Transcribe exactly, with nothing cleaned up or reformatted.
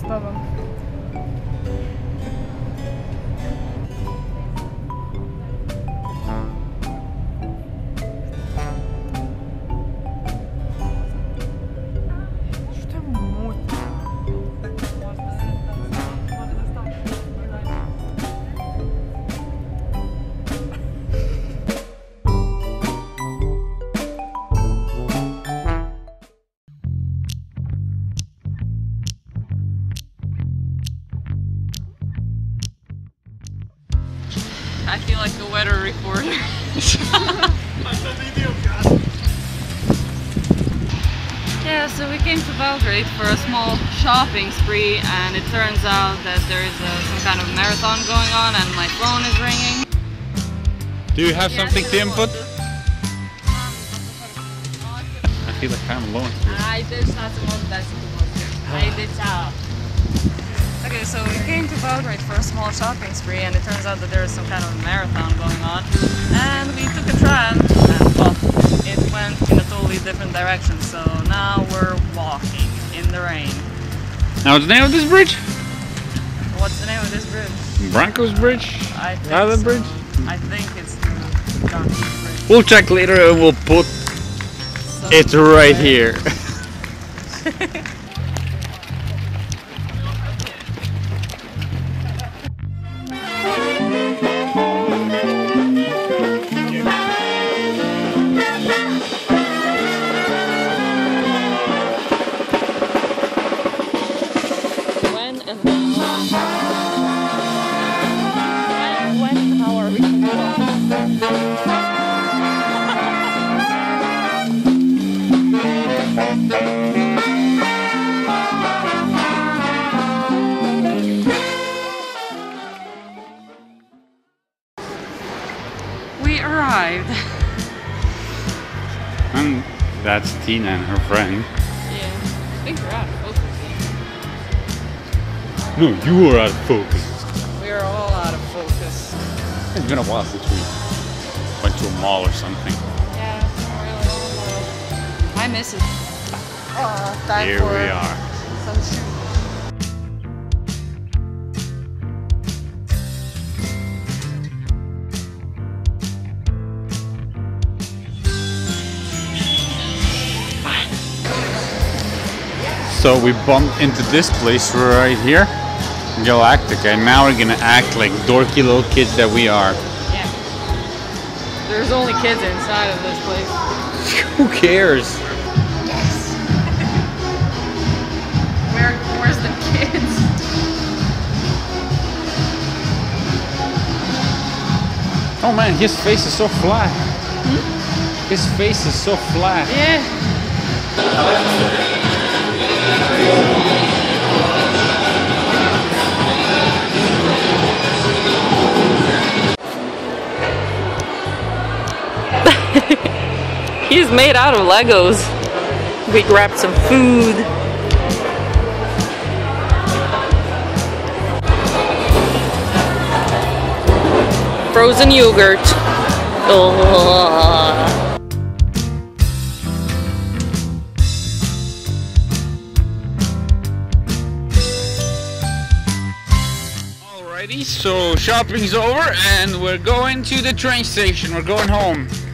tobą. I feel like a weather reporter. Yeah, so we came to Belgrade for a small shopping spree, and it turns out that there is a, some kind of marathon going on and my phone is ringing. Do you have something to input? I feel like I'm alone. I did not want that I did out. Okay, so we came to Belgrade for a small shopping spree, and it turns out that there is some kind of marathon going on. And we took a tram, and well, it went in a totally different direction. So now we're walking in the rain. Now, what's the name of this bridge? What's the name of this bridge? Broncos Bridge? I think Island so. Bridge? I think it's the Broncos Bridge. We'll check later and we'll put So it right here. We arrived. And that's Tina and her friend. Yeah, I think we're out of focus. No, you are out of focus. We are all out of focus. It's been a while since we went to a mall or something. Yeah, really. I miss it. Oh, time Here for we are. some shoes. So we bumped into this place right here, Galactica, and now we're gonna act like dorky little kids that we are. Yeah. There's only kids inside of this place. Who cares? Yes. Where, where's the kids? Oh man, his face is so flat. Hmm? His face is so flat. Yeah. He's made out of Legos. We grabbed some food. Frozen yogurt. Oh. Alrighty, so shopping's over and we're going to the train station. We're going home.